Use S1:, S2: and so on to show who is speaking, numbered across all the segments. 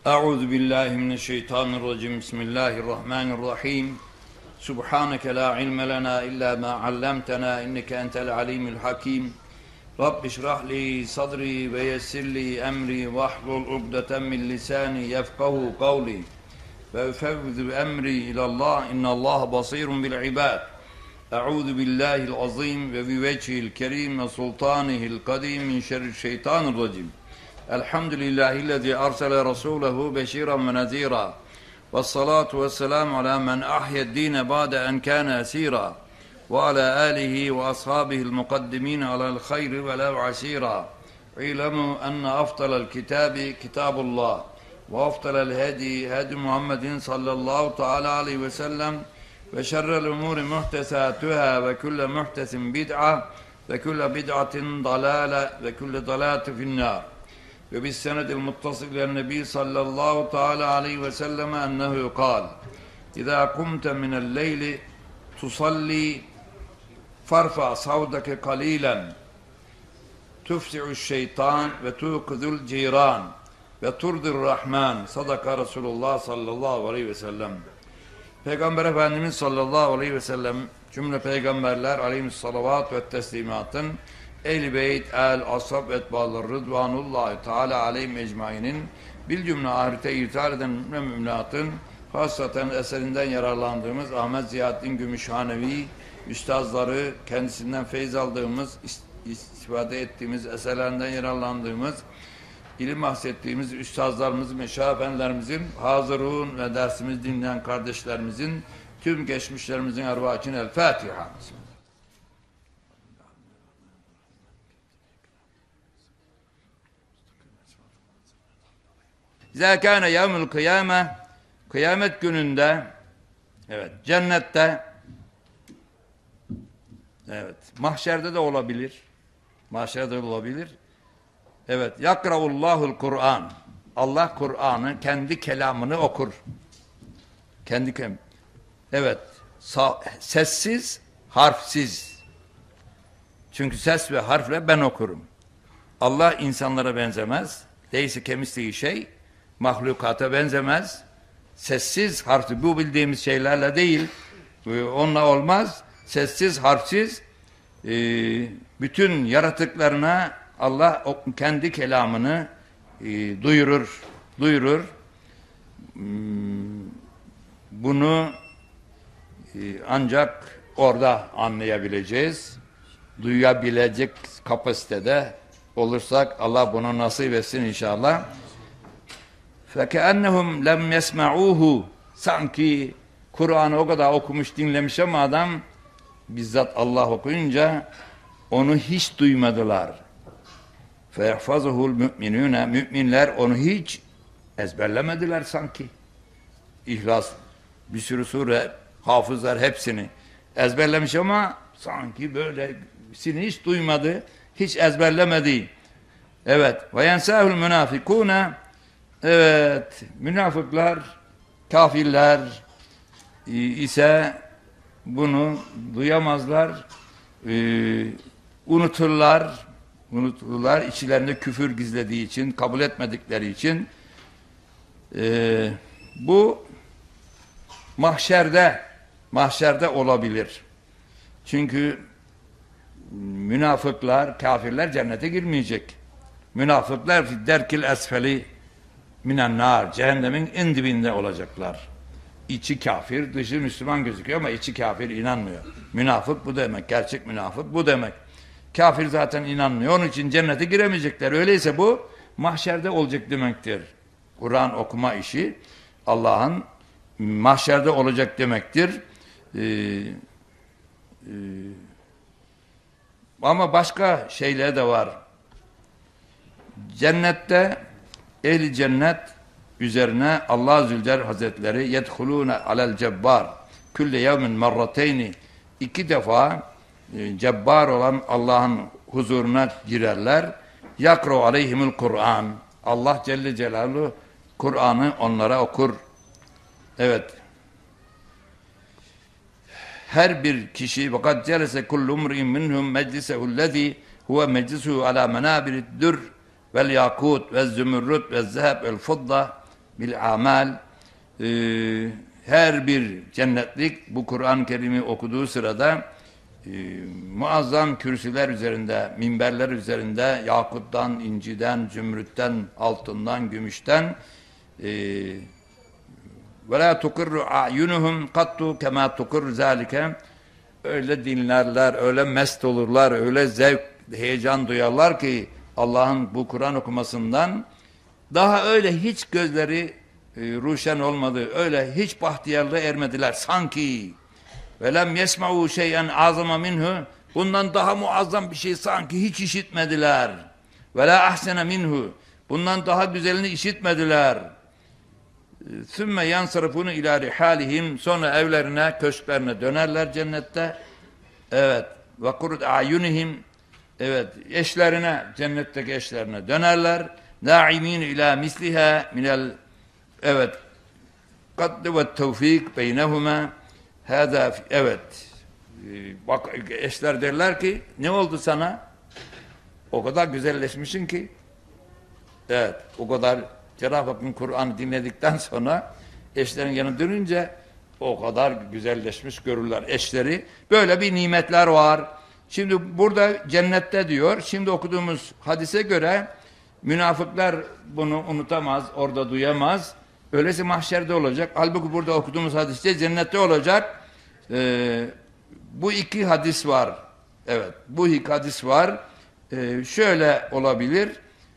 S1: Euzu billahi mineşşeytanirracim. Bismillahirrahmanirrahim. Subhaneke la ilme lena illa ma allamtena inneke entel alimul hakim. Rabbi şrah li sadri ve yessir li emri ve hlul ukdeten min lisani yefkahu kavli. Ve ufevvizu emri ilallah innallaha basirun bil ibad. Euzu billahil azim ve bi vecihil kerim ve sultanihil kadim min şerri'ş-şeytanirracim. Elhamdülillahillezî arsale rasûlehu beşîran ve nezîrâ. Vessalâtu vesselâmu alâ men ahyed-dîne ba'de en kâne esîrâ. Ve alâ âlihi ve ashâbihil mukaddimîne alel hayri ve lev asîrâ. İlemû enne afdalel kitâbi kitâbullah. Ve afdalel hedi hedi Muhammedin sallallahu teâlâ aleyhi ve sellem. Ve şerrel umûri muhtesâtuhâ ve külle muhtesin bid'a. Ve külle bid'atin dalâle ve külle dalâti finnâr. Ve bis senedil muttasıl ilen nebi sallallahu teala aleyhi ve sellem ennehu kal İzâ kumte minel leyli tusalli farfa savdake kalilen tufsi'uş şeytan ve tuqidul ciran ve turdir rahman. Sadaka Resulullah sallallahu aleyhi ve sellem. Peygamber Efendimiz sallallahu aleyhi ve sellem cümle peygamberler aleyhissalavat ve teslimatın Ehl-i Beyt, el-Ashab, etbâlar, rıdvanullahi teâlâ aleyhim ecmaînin bil cümle ahirete irtihal eden müminatın hasaten eserinden yararlandığımız Ahmet Ziyaddin Gümüşhanevi üstazları, kendisinden feyz aldığımız, istifade ettiğimiz, eserlerinden yararlandığımız, ilim bahsettiğimiz üstazlarımız, meşâih efendilerimizin, hazırun ve dersimiz dinleyen kardeşlerimizin, tüm geçmişlerimizin ervâh için el-Fatiha. İzâ kâne yevmül kıyâme, kıyamet gününde, evet, cennette, evet, mahşerde de olabilir, mahşerde de olabilir, evet, yakraullahul Kur'an, Allah Kur'an'ı, kendi kelamını okur, kendi kelamını, evet, sessiz, harfsiz, çünkü ses ve harfle ben okurum. Allah insanlara benzemez, leyse kemisliği şey, mahlukata benzemez. Sessiz, harfsiz, bu bildiğimiz şeylerle değil, onunla olmaz. Sessiz, harfsiz, bütün yaratıklarına Allah kendi kelamını duyurur. Bunu ancak orada anlayabileceğiz. Duyabilecek kapasitede olursak Allah bunu nasip etsin inşallah. فَكَأَنَّهُمْ لَمْ يَسْمَعُوهُ Sanki Kur'an'ı o kadar okumuş, dinlemiş ama adam bizzat Allah okuyunca onu hiç duymadılar. فَيَحْفَظُهُ الْمُؤْمِنُونَ Müminler onu hiç ezberlemediler sanki. İhlas, bir sürü sure, hafızlar hepsini ezberlemiş ama sanki böylesini hiç duymadı, hiç ezberlemedi. Evet. وَيَنْسَاهُ الْمُنَافِقُونَ Evet, münafıklar, kafirler ise bunu duyamazlar, unuturlar, içlerinde küfür gizlediği için, kabul etmedikleri için. Bu mahşerde olabilir. Çünkü münafıklar, kafirler cennete girmeyecek. Münafıklar derkil esfeli minen nar, cehennemin en dibinde olacaklar. İçi kafir, dışı Müslüman gözüküyor ama içi kafir, inanmıyor. Münafık bu demek, gerçek münafık bu demek. Kafir zaten inanmıyor, onun için cennete giremeyecekler. Öyleyse bu mahşerde olacak demektir. Kur'an okuma işi Allah'ın mahşerde olacak demektir. Ama başka şeyler de var. Cennette Ehl-i cennet üzerine Allah Zülcelal Hazretleri yedhulûne alel cebbar külle yevmin marrateyni 2 defa cebbar olan Allah'ın huzuruna girerler. Yakru aleyhimul Kur'an. Allah Celle Celaluhu Kur'an'ı onlara okur. Evet. Her bir kişi fakat celese kullu umri'in minhum meclisehu'llezî huve meclisuhu alâ menâbirid dür vel yakut ve zümürrüt ve zeheb el fudda bil amel. Her bir cennetlik bu Kur'an-ı Kerim'i okuduğu sırada muazzam kürsüler üzerinde, minberler üzerinde yakuttan, inciden, zümrütten, altından, gümüşten ve la tuqirru a'yunuhum qattu kema tuqirru zalike, öyle dinlerler, öyle mest olurlar, öyle zevk, heyecan duyarlar ki Allah'ın bu Kur'an okumasından daha öyle hiç gözleri ruşen olmadı, öyle hiç bahtiyarlığa ermediler sanki. Ve lem yesma'u şey'en azama minhu, bundan daha muazzam bir şey sanki hiç işitmediler. Ve la ahsene minhu, bundan daha güzelini işitmediler. Sümme yansırıfunu ila rihalihim, sonra evlerine, köşklerine dönerler cennette. Evet. Ve kurut a'yunihim, evet, eşlerine, cennetteki eşlerine dönerler. Na'imin ila misliha minel, evet, kaddi ve tevfik beynehuma. Hâdâ, evet. Bak, eşler derler ki, ne oldu sana? O kadar güzelleşmişsin ki. Evet, o kadar Cenab-ı Hakk'ın Kur'an'ı dinledikten sonra eşlerin yanına dönünce o kadar güzelleşmiş görürler eşleri. Böyle bir nimetler var. Şimdi burada cennette diyor. Şimdi okuduğumuz hadise göre münafıklar bunu unutamaz, orada duyamaz. Öyleyse mahşerde olacak. Halbuki burada okuduğumuz hadiste cennette olacak. Bu iki hadis var. Evet, bu iki hadis var. Şöyle olabilir.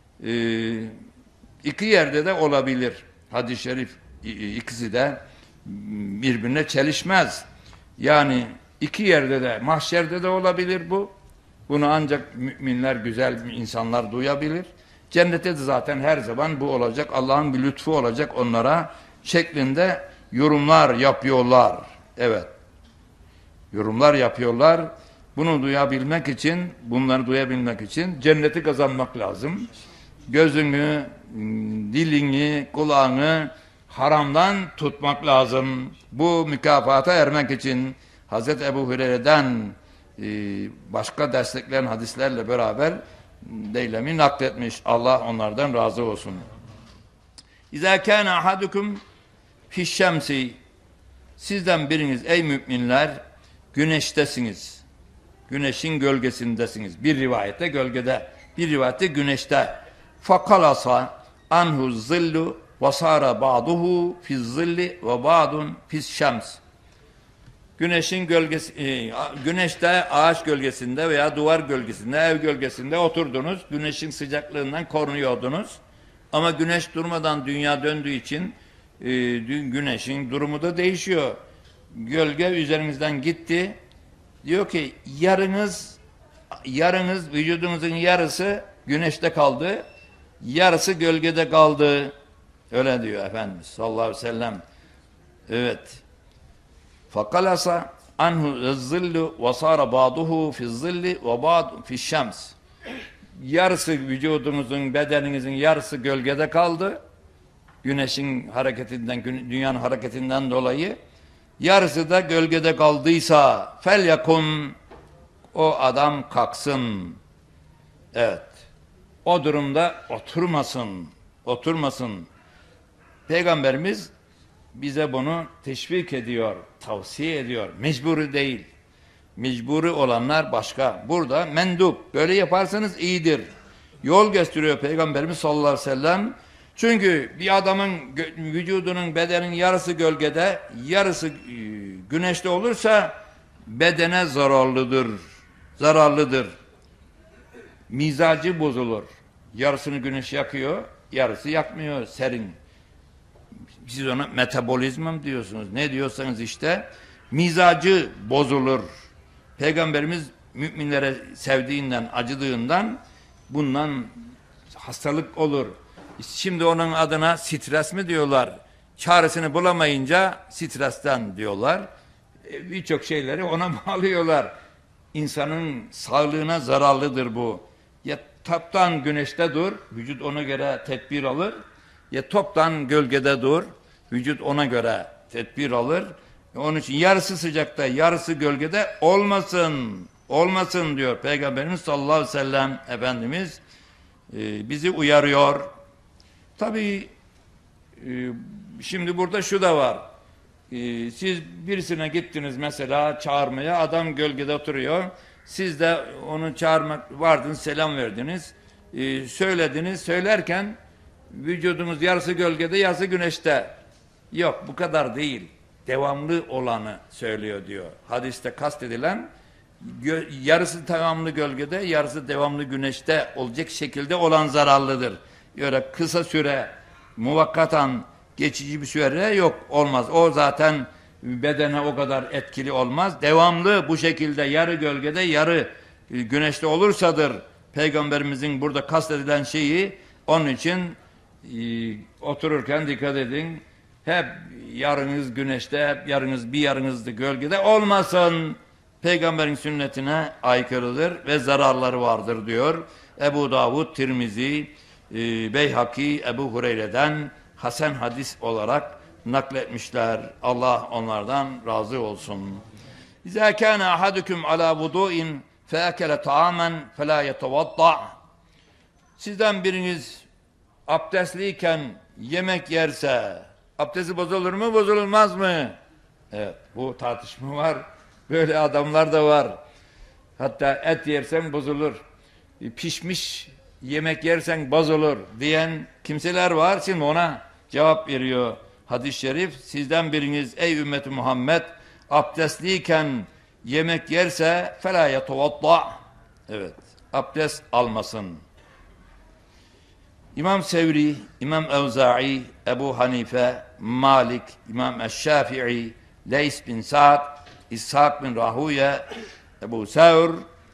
S1: İki yerde de olabilir. Hadis-i şerif ikisi de birbirine çelişmez. Yani iki yerde de, mahşerde de olabilir bu. Bunu ancak müminler, güzel insanlar duyabilir. Cennette de zaten her zaman bu olacak. Allah'ın bir lütfu olacak onlara şeklinde yorumlar yapıyorlar. Evet. Yorumlar yapıyorlar. Bunu duyabilmek için, bunları duyabilmek için cenneti kazanmak lazım. Gözünü, dilini, kulağını haramdan tutmak lazım. Bu mükafata ermek için Hazreti Ebu Hureyre'den başka destekleyen hadislerle beraber Deylemi nakletmiş. Allah onlardan razı olsun. İzâ kâne ahadukum fişşemsi, sizden biriniz ey müminler güneştesiniz. Güneşin gölgesindesiniz. Bir rivayette gölgede, bir rivayette güneşte. Fakalasa anhu zillu ve sara ba'duhu fiz-zilli ve ba'dun fiş-şems. Güneşin gölgesi, güneşte, ağaç gölgesinde veya duvar gölgesinde, ev gölgesinde oturdunuz. Güneşin sıcaklığından korunuyordunuz. Ama güneş durmadan dünya döndüğü için güneşin durumu da değişiyor. Gölge üzerimizden gitti. Diyor ki yarınız vücudunuzun yarısı güneşte kaldı. Yarısı gölgede kaldı. Öyle diyor Efendimiz sallallahu aleyhi ve sellem. Evet. Fakalasa anhu zillu ve sara ba'duhu fiz-zilli ve ba'du fiş-şems. Yarısı vücudunuzun, bedeninizin yarısı gölgede kaldı. Güneşin hareketinden, dünyanın hareketinden dolayı. Yarısı da gölgede kaldıysa fel yakun, o adam kalksın. Evet. O durumda oturmasın. Peygamberimiz bize bunu teşvik ediyor, tavsiye ediyor. Mecburi değil. Mecburi olanlar başka. Burada mendup. Böyle yaparsanız iyidir. Yol gösteriyor Peygamberimiz sallallahu aleyhi ve sellem. Çünkü bir adamın vücudunun, bedenin yarısı gölgede, yarısı güneşte olursa bedene zararlıdır. Mizacı bozulur. Yarısını güneş yakıyor, yarısı yakmıyor, serin. Siz ona metabolizma mı diyorsunuz? Ne diyorsanız işte mizacı bozulur. Peygamberimiz müminlere sevdiğinden, acıdığından bundan hastalık olur. Şimdi onun adına stres mi diyorlar? Çaresini bulamayınca stresten diyorlar. Birçok şeyleri ona bağlıyorlar. İnsanın sağlığına zararlıdır bu. Ya toptan güneşte dur, vücut ona göre tedbir alır. Ya toptan gölgede dur, vücut ona göre tedbir alır. Onun için yarısı sıcakta, yarısı gölgede olmasın diyor Peygamberimiz sallallahu aleyhi ve sellem Efendimiz bizi uyarıyor. Tabii Şimdi burada şu da var. Siz birisine gittiniz mesela çağırmaya, adam gölgede oturuyor. Siz de onu çağırmak vardınız, selam verdiniz. Söylediniz, söylerken vücudunuz yarısı gölgede, yarısı güneşte. Yok, bu kadar değil. Devamlı olanı söylüyor diyor. Hadiste kastedilen yarısı devamlı gölgede, yarısı devamlı güneşte olacak şekilde olan zararlıdır. Öyle kısa süre, muvakkatan geçici bir süre yok, olmaz. O zaten bedene o kadar etkili olmaz. Devamlı bu şekilde yarı gölgede, yarı güneşte olursadır Peygamberimizin burada kastedilen şeyi. Onun için otururken dikkat edin. Hep yarınız güneşte, hep yarınız bir yarınız da gölgede olmasın. Peygamberin sünnetine aykırıdır ve zararları vardır diyor. Ebu Davud, Tirmizi, Beyhaki, Ebu Hureyre'den hasen hadis olarak nakletmişler. Allah onlardan razı olsun. İzâ kâne ahadüküm alâ vudu'in feekele ta'amen felâ yetevadda. Sizden biriniz abdestliyken yemek yerse abdesti bozulur mu, bozulmaz mı? Evet, bu tartışma var. Böyle adamlar da var. Hatta et yersen bozulur. Pişmiş yemek yersen bozulur diyen kimseler var. Şimdi ona cevap veriyor hadis-i şerif. Sizden biriniz ey ümmeti Muhammed abdestliyken yemek yerse فَلَا يَتَوَضَّعْ. Evet, abdest almasın. İmam Sevri, İmam Evza'i, Ebu Hanife, Malik, İmam Eşşafi'i, Leys bin Sa'd, İshak bin Rahuye, Ebu Sevr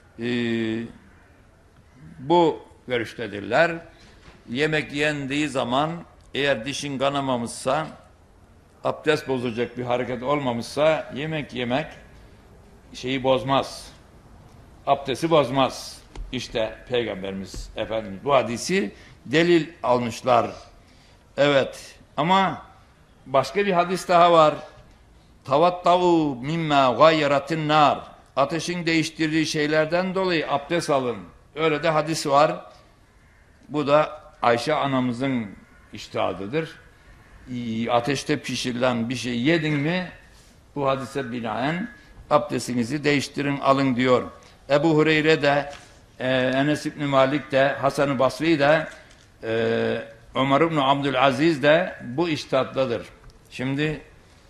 S1: bu görüştedirler. Yemek yendiği zaman eğer dişin kanamamışsa, abdest bozacak bir hareket olmamışsa yemek yemek şeyi bozmaz. Abdesti bozmaz. İşte Peygamberimiz Efendimiz bu hadisi delil almışlar. Evet, ama başka bir hadis daha var. Tavattau mimma gayyaratin nar. Ateşin değiştirdiği şeylerden dolayı abdest alın. Öyle de hadis var. Bu da Ayşe anamızın içtihadıdır. Ateşte pişirilen bir şey yedin mi bu hadise binaen abdestinizi değiştirin, alın diyor. Ebu Hureyre de Enes İbni Malik de Hasan-ı Basri de Ömer İbni Abdülaziz de bu içtihatdadır. Şimdi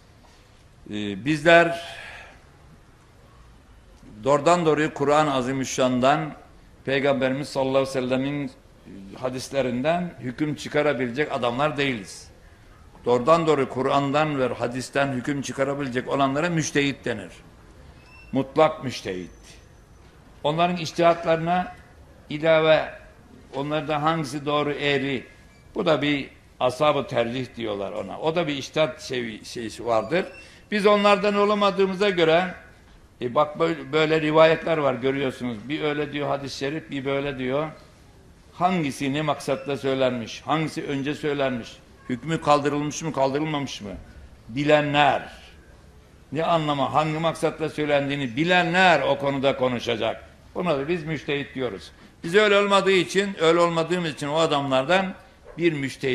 S1: bizler doğrudan doğruya Kur'an-ı Azimüşşan'dan Peygamberimiz sallallahu aleyhi ve sellemin hadislerinden hüküm çıkarabilecek adamlar değiliz. Doğrudan doğru Kur'an'dan ve hadisten hüküm çıkarabilecek olanlara müçtehit denir. Mutlak müçtehit. Onların içtihatlarına ilave, onlarda hangisi doğru eğri, bu da bir ashab-ı tercih diyorlar ona. O da bir içtihat şeysi vardır. Biz onlardan olamadığımıza göre bak böyle rivayetler var görüyorsunuz. Bir öyle diyor hadis-i şerif, bir böyle diyor. Hangisi ne maksatla söylenmiş, hangisi önce söylenmiş, hükmü kaldırılmış mı kaldırılmamış mı? Bilenler, ne anlama, hangi maksatla söylendiğini bilenler o konuda konuşacak. Buna da biz müçtehit diyoruz. Biz öyle olmadığımız için o adamlardan bir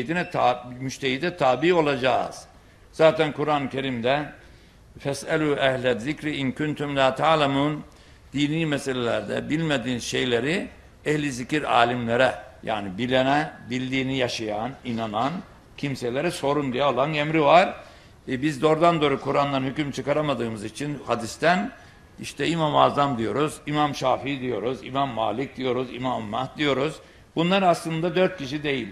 S1: müçtehide tabi olacağız. Zaten Kur'an-ı Kerim'de فَاسْأَلُوا اَهْلَ الذِّكْرِ اِنْ كُنْتُمْ لَا تَعْلَمُونَ dini meselelerde bilmediğiniz şeyleri ehli zikir alimlere, yani bilene, bildiğini yaşayan, inanan kimselere sorun diye Allah'ın emri var. Biz doğrudan doğru Kur'an'dan hüküm çıkaramadığımız için hadisten işte İmam-ı Azam diyoruz, İmam Şafii diyoruz, İmam Malik diyoruz, İmam Ahmed diyoruz. Bunlar aslında 4 kişi değil,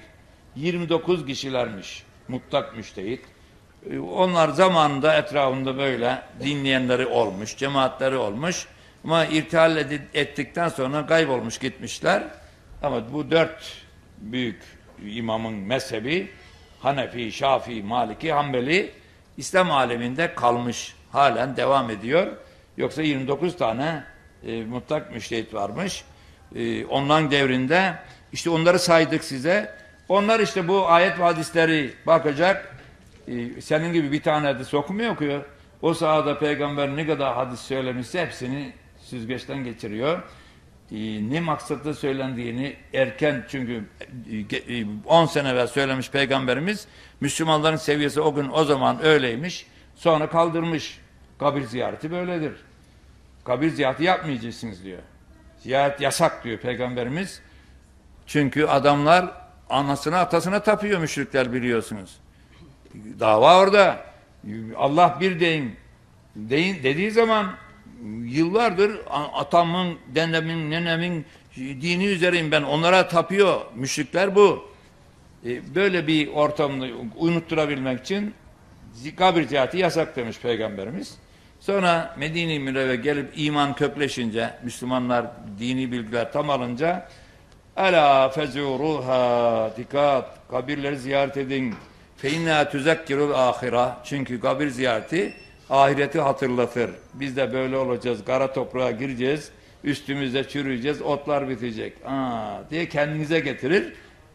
S1: 29 kişilermiş mutlak müçtehit. Onlar zamanında etrafında böyle dinleyenleri olmuş, cemaatleri olmuş ama irtihal ettikten sonra kaybolmuş gitmişler. Ama bu 4 büyük imamın mezhebi Hanefi, Şafii, Maliki, Hanbeli İslam aleminde kalmış, halen devam ediyor. Yoksa 29 tane mutlak müçtehit varmış. Onların devrinde işte onları saydık size. Onlar işte bu ayet ve hadisleri bakacak. Senin gibi bir tane hadis okumuyor ki. O sahada peygamber ne kadar hadis söylemişse hepsini süzgeçten geçiriyor. ne maksatla söylendiğini erken, çünkü 10 sene evvel söylemiş Peygamberimiz, Müslümanların seviyesi o gün o zaman öyleymiş, sonra kaldırmış. Kabir ziyareti böyledir. Kabir ziyareti yapmayacaksınız diyor. Ziyaret yasak diyor Peygamberimiz. Çünkü adamlar anasına atasına tapıyor, müşrikler, biliyorsunuz. Dava orada. Allah bir deyin dediği zaman yıllardır atamın, denemin, nenemin dini üzereyim ben, onlara tapıyor müşrikler bu. Böyle bir ortamda unutturabilmek için kabir ziyareti yasak demiş Peygamberimiz. Sonra Medine-i Münevvere gelip iman kökleşince, Müslümanlar dini bilgiler tam alınca, Ela fezuruha, dikkat, kabirleri ziyaret edin. Fe inna tuzakkirul ahira. Çünkü kabir ziyareti ahireti hatırlatır. Biz de böyle olacağız. Kara toprağa gireceğiz. Üstümüzde çürüyeceğiz. Otlar bitecek. Diye kendinize getirir.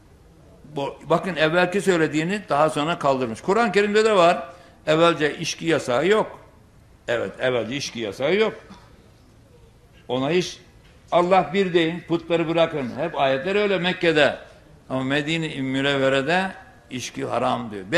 S1: Bakın evvelki söylediğini daha sonra kaldırmış. Kur'an-ı Kerim'de de var. Evvelce içki yasağı yok. Evet, evvelce içki yasağı yok. Ona hiç Allah bir deyin, putları bırakın. Hep ayetler öyle Mekke'de. Ama Medine-i Münevvere'de içki haram diyor.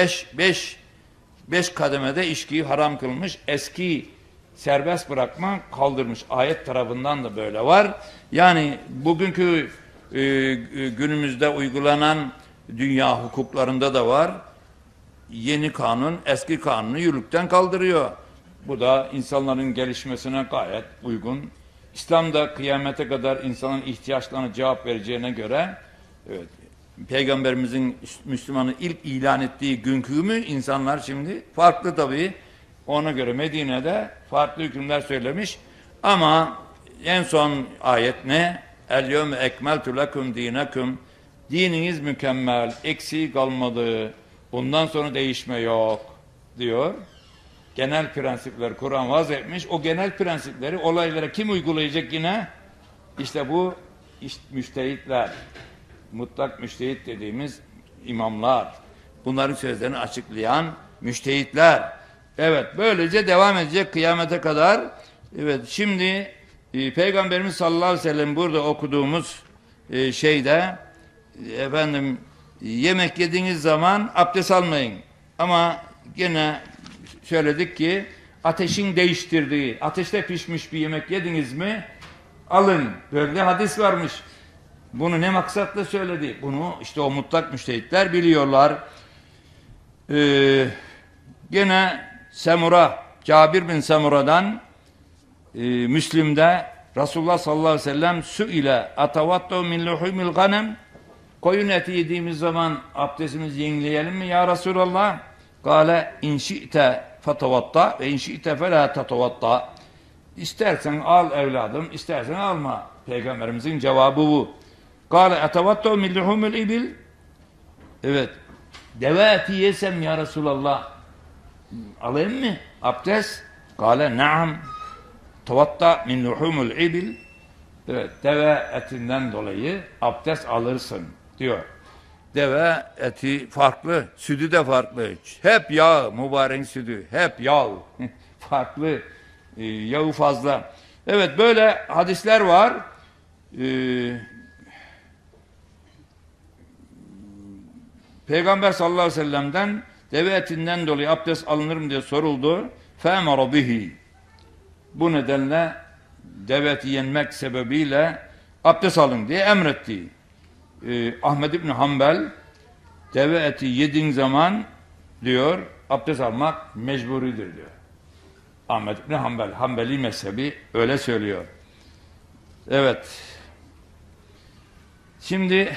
S1: Beş kademede içkiyi haram kılmış. Eski serbest bırakma kaldırmış. Ayet tarafından da böyle var. Yani bugünkü günümüzde uygulanan dünya hukuklarında da var. Yeni kanun eski kanunu yürürlükten kaldırıyor. Bu da insanların gelişmesine gayet uygun. İslam'da kıyamete kadar insanın ihtiyaçlarına cevap vereceğine göre, evet, Peygamberimizin Müslümanı ilk ilan ettiği günkü mü insanlar şimdi farklı tabii. Ona göre Medine'de farklı hükümler söylemiş. Ama en son ayet ne? El-yevme ekmeltu lekum dinekum. Dininiz mükemmel, eksiği kalmadı. Bundan sonra değişme yok diyor. Genel prensipler Kur'an vaz etmiş. O genel prensipleri olaylara kim uygulayacak yine? İşte bu müştehitler. Mutlak müştehit dediğimiz imamlar. Bunların sözlerini açıklayan müştehitler. Evet, böylece devam edecek kıyamete kadar. Evet, şimdi Peygamberimiz sallallahu aleyhi ve sellem burada okuduğumuz şeyde efendim, yemek yediğiniz zaman abdest almayın. Ama gene söyledik ki ateşin değiştirdiği, ateşte pişmiş bir yemek yediniz mi alın. Böyle hadis varmış. Bunu ne maksatla söyledi? Bunu işte o mutlak müştehitler biliyorlar. Gene Semura, Cabir bin Semura'dan Müslim'de Resulullah sallallahu aleyhi ve sellem su ile atavattu min luhumil ganem, koyun eti yediğimiz zaman abdestimizi yenileyelim mi ya Resulallah? Kale in şi'te fatavatta ve in şi'te fe la tatavatta. İstersen al evladım, istersen alma. Peygamberimizin cevabı bu. Kale atavattu min luhumil ibil. Evet. Deve eti yesem ya Resulallah, alayım mı abdest? Kale na'am. Tavatta min luhumul ibil. Evet, deve etinden dolayı abdest alırsın diyor. Deve eti farklı, sütü de farklı. Hep yağ, mübarek sütü, hep yağ. Farklı, yağı fazla. Evet, böyle hadisler var. Peygamber sallallahu aleyhi ve sellem'den deve etinden dolayı abdest alınır mı diye soruldu. فَاَمَرَ bihi. Bu nedenle deve eti yenmek sebebiyle abdest alın diye emretti. Ahmed İbni Hanbel deve eti yediğin zaman diyor abdest almak mecburidir diyor. Ahmed İbni Hanbel, Hanbeli mezhebi öyle söylüyor. Evet. Şimdi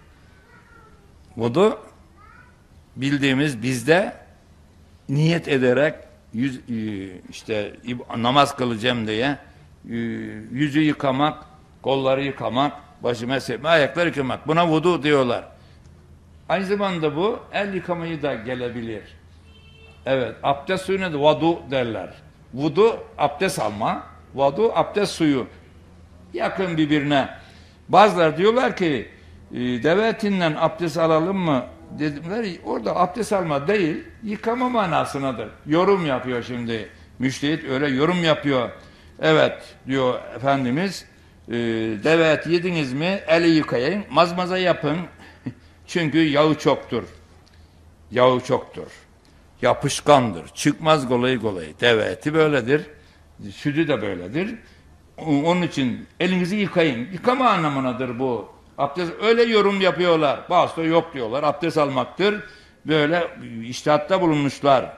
S1: vudu bildiğimiz bizde niyet ederek işte namaz kılacağım diye yüzü yıkamak, kolları yıkamak, başı mesletme, ayakları yıkamak. Buna vudu diyorlar. Aynı zamanda bu el yıkamayı da gelebilir. Evet, abdest suyuna da vudu derler. Vudu abdest alma, vudu abdest suyu. Yakın birbirine. Bazıları diyorlar ki deve etinden abdest alalım mı dediler. Orada abdest alma değil, yıkama manasınadır. Yorum yapıyor şimdi. Müştehit öyle yorum yapıyor. Evet diyor Efendimiz. deve eti yediniz mi eli yıkayın, mazmaza yapın. Çünkü yağı çoktur. Yağı çoktur. Yapışkandır. Çıkmaz kolay kolay. Deve eti böyledir. Sütü de böyledir. Onun için elinizi yıkayın. Yıkama anlamınadır bu. Abdest öyle yorum yapıyorlar. Bazısı da yok diyorlar. Abdest almaktır. Böyle içtihatta bulunmuşlar.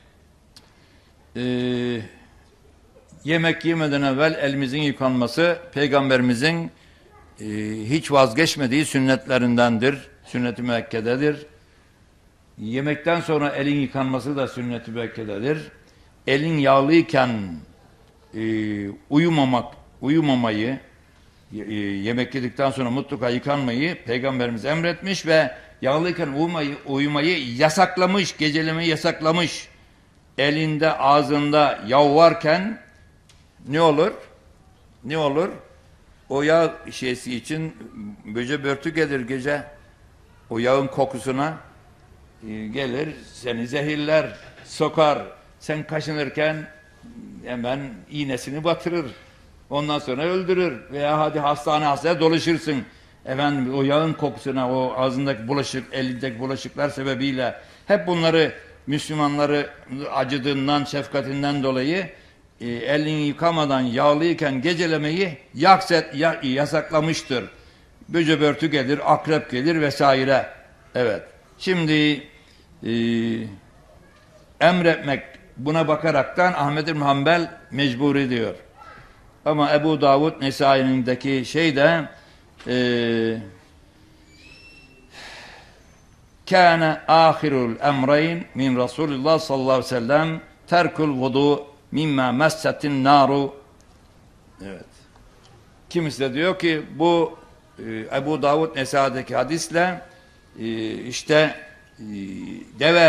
S1: Yemek yemeden evvel elimizin yıkanması Peygamberimizin hiç vazgeçmediği sünnetlerindendir. Sünnet-i müekkededir. Yemekten sonra elin yıkanması da sünnet-i müekkededir. Elin yağlıyken uyumamayı, yemek yedikten sonra mutlaka yıkanmayı Peygamberimiz emretmiş ve yağlıyken uyumayı yasaklamış, gecelemeyi yasaklamış. Elinde, ağzında yağ varken ne olur? Ne olur? O yağ şeysi için böce börtü gelir gece. O yağın kokusuna gelir, seni zehirler, sokar. Sen kaşınırken hemen iğnesini batırır. Ondan sonra öldürür. Veya hadi hastane dolaşırsın. Efendim o yağın kokusuna, o ağzındaki bulaşık, elindeki bulaşıklar sebebiyle hep bunları Müslümanları acıdığından, şefkatinden dolayı elini yıkamadan yağlıyken gecelemeyi yasaklamıştır. Böce börtü gelir, akrep gelir vesaire. Evet. Şimdi emretmek buna bakaraktan Ahmed bin Hanbel mecbur ediyor. Ama Ebu Davud Nesai'nindeki şey de kâne âhirul emreyn min Resulullah sallallahu aleyhi ve sellem terkul vudu mimma messetin naru. Evet. Kimisi de diyor ki bu Ebu Davud Nesai'deki hadisle deve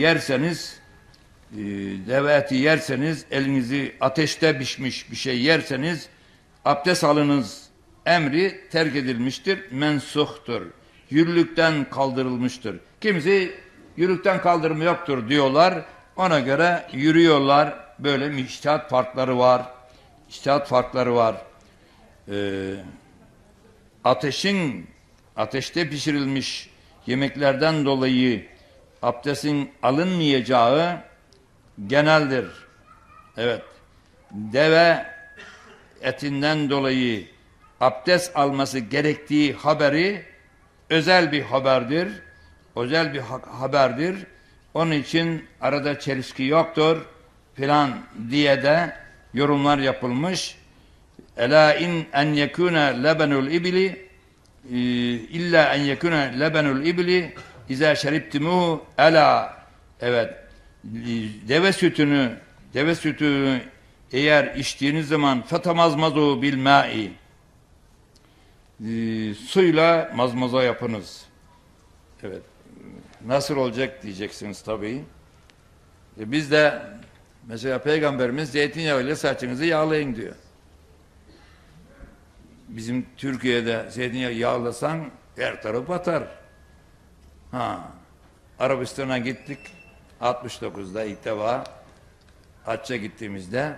S1: eti yerseniz elinizi ateşte pişmiş bir şey yerseniz abdest alınız emri terk edilmiştir, mensuhtur. Yürürlükten kaldırılmıştır. Kimisi yürürlükten kaldırımı yoktur diyorlar. Ona göre yürüyorlar. Böyle içtihat farkları var. İçtihat farkları var. Ateşte pişirilmiş yemeklerden dolayı abdestin alınmayacağı geneldir. Evet. Deve etinden dolayı abdest alması gerektiği haberi özel bir haberdir. Özel bir haberdir. Onun için arada çelişki yoktur filan diye de yorumlar yapılmış. Ela in en yekune lebenul ibli illa en yekune lebenul ibli iza şeribtimuhu ela. Evet. Deve sütünü eğer içtiğiniz zaman fetamazmazu bil ma'i, suyla mazmaza yapınız. Evet. Nasıl olacak diyeceksiniz tabii. Biz de mesela Peygamberimiz zeytinyağıyla saçınızı yağlayın diyor. Bizim Türkiye'de zeytinyağı yağlasan her taraf batar. Arabistan'a gittik. 69'da ilk defa hacca gittiğimizde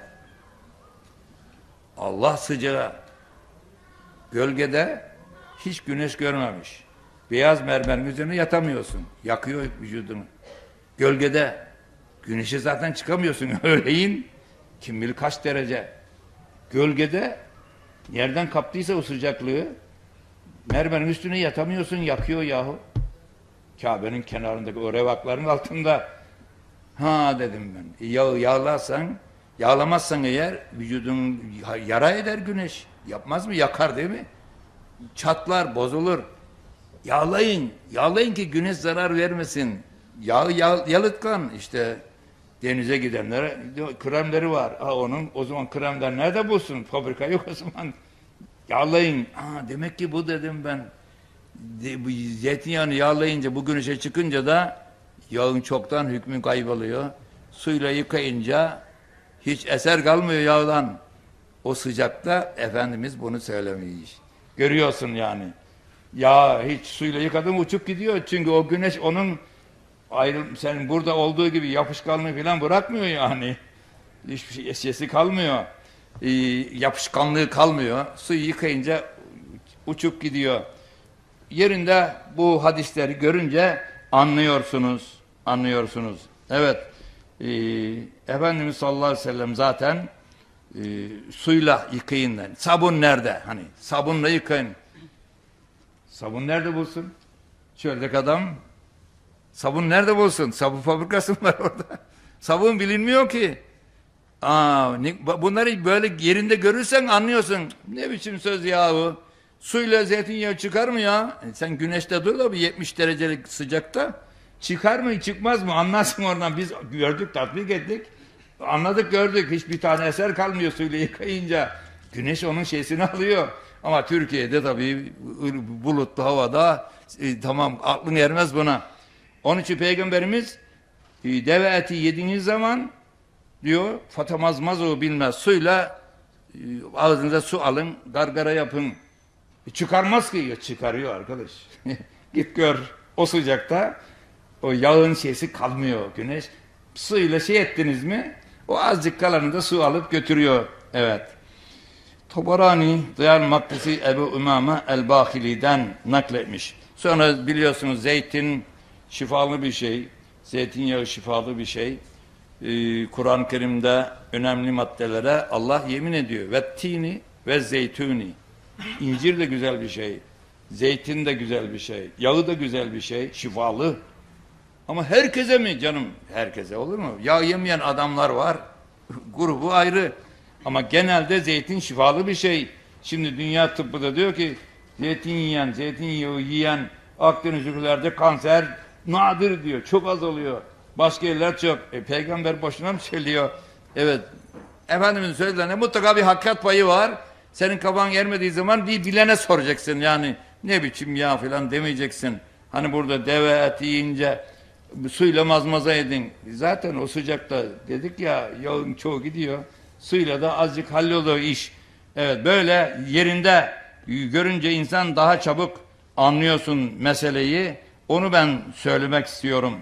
S1: Allah sıcağı, gölgede hiç güneş görmemiş. Beyaz mermerin üzerine yatamıyorsun. Yakıyor vücudunu. Gölgede güneşe zaten çıkamıyorsun. Öğleyin kim bilir kaç derece. Gölgede yerden kaptıysa o sıcaklığı mermerin üstüne yatamıyorsun. Yakıyor yahu. Kabe'nin kenarındaki o revakların altında. Dedim ben. Yağlamazsan eğer vücudun yara eder güneş. Yapmaz mı? Yakar değil mi? Çatlar, bozulur. Yağlayın ki güneş zarar vermesin. Yalıtkan işte denize gidenlere kremleri var. O zaman kremler nerede bulsun? Fabrika yok o zaman. Yağlayın. Demek ki bu dedim ben. Zeytinyağını yağlayınca bu güneşe çıkınca da yağın çoktan hükmü kayboluyor. Suyla yıkayınca hiç eser kalmıyor yağdan. O sıcakta Efendimiz bunu söylemiş. Görüyorsun yani. Ya hiç suyla yıkadım uçup gidiyor. Çünkü o güneş onun senin burada olduğu gibi yapışkanlığı falan bırakmıyor yani. Hiçbir şey esyesi kalmıyor. yapışkanlığı kalmıyor. Suyu yıkayınca uçup gidiyor. Yerinde bu hadisleri görünce anlıyorsunuz. Evet, Efendimiz sallallahu aleyhi ve sellem zaten suyla yıkayın. Sabun nerede? Hani sabunla yıkayın. Sabun nerede bulsun? Çöldeki adam sabun nerede bulsun? Sabun fabrikası mı var orada? Sabun bilinmiyor ki. Bunları böyle yerinde görürsen anlıyorsun. Ne biçim söz yahu? Suyla zeytinyağı çıkar mı ya? Sen güneşte dur da bir 70 derecelik sıcakta. Çıkar mı çıkmaz mı anlarsın oradan. Biz gördük, tatbik ettik. Anladık, gördük. Hiçbir tane eser kalmıyor suyla yıkayınca. Güneş onun şeysini alıyor. Ama Türkiye'de tabii bulutlu havada tamam, aklın ermez buna. Onun için Peygamberimiz deve eti yediğiniz zaman diyor, fatamazmaz o bilmez. Suyla ağzınıza su alın, gargara yapın. Çıkarmaz ki. Çıkarıyor arkadaş. Git gör. O sıcakta o yağın şeysi kalmıyor güneş. Suyla ettiniz mi o azıcık kalanı da su alıp götürüyor. Evet. Tabarani Dıyal Maktisi Ebu Umame el-Bahili'den nakletmiş. Sonra biliyorsunuz zeytin şifalı bir şey. Zeytinyağı şifalı bir şey. Kur'an-ı Kerim'de önemli maddelere Allah yemin ediyor. Ve tini ve zeytuni. İncir de güzel bir şey. Zeytin de güzel bir şey. Yağı da güzel bir şey. Şifalı. Ama herkese mi canım? Herkese olur mu? Yağ yemeyen adamlar var. Grubu ayrı. Ama genelde zeytin şifalı bir şey. Şimdi dünya tıbbı da diyor ki zeytinyağı yiyen Akdeniz ülkelerde kanser nadir diyor. Çok az oluyor. Başka yerler çok. Peygamber boşuna mı söylüyor? Evet. Efendimizin sözlerine mutlaka bir hakikat payı var. Senin kafan ermediği zaman bir bilene soracaksın. Yani ne biçim yağ falan demeyeceksin. Hani burada deve eti yiyince suyla mazmaza edin. Zaten o sıcakta dedik ya, yağın çoğu gidiyor. Suyla da azıcık halloluyor iş. Evet, böyle yerinde görünce insan daha çabuk anlıyorsun meseleyi. Onu ben söylemek istiyorum.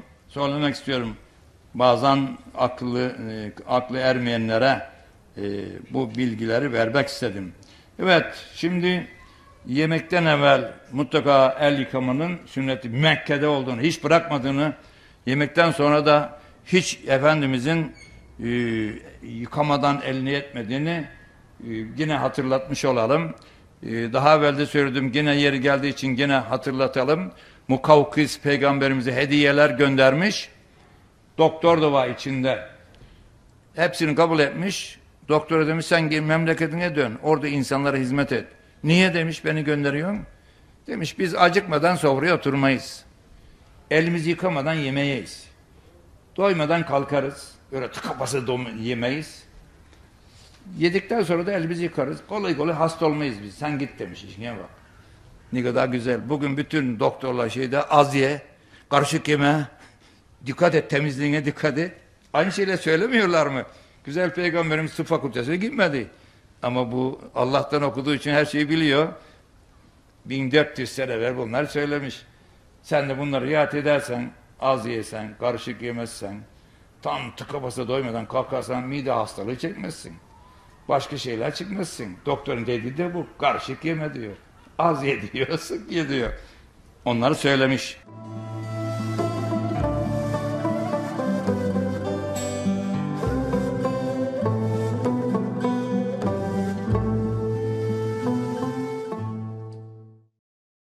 S1: Bazen aklı ermeyenlere bu bilgileri vermek istedim. Evet, şimdi yemekten evvel mutlaka el yıkamanın sünneti Mekke'de olduğunu, hiç bırakmadığını, yemekten sonra da hiç Efendimizin yıkamadan elini etmediğini yine hatırlatmış olalım. Daha evvel de söyledim, yine yeri geldiği için yine hatırlatalım. Mukavkis peygamberimize hediyeler göndermiş. Doktor da var içinde. Hepsini kabul etmiş. Doktora demiş sen memleketine dön. Orada insanlara hizmet et. Niye demiş beni gönderiyorsun? Demiş biz acıkmadan sofraya oturmayız. Elimizi yıkamadan yemeyiz. Doymadan kalkarız. Öyle tıka basa yemeyiz. Yedikten sonra da elimizi yıkarız. Kolay kolay hasta olmayız biz. Sen git demiş. İşine bak. Ne kadar güzel. Bugün bütün doktorlar az ye, karışık yeme, dikkat et, temizliğine dikkat et. Aynı şeyle söylemiyorlar mı? Güzel Peygamberimiz tıp fakültesine gitmedi. Ama bu Allah'tan okuduğu için her şeyi biliyor. 1400 sene evvel bunlar söylemiş. Sen de bunları riayet edersen, az yesen, karışık yemezsen, tam tıka basa doymadan kalkarsan mide hastalığı çekmezsin. Başka şeyler çıkmazsın. Doktorun dediği de bu. Karışık yeme diyor. Az ye diyor, sık ye diyor. Onları söylemiş.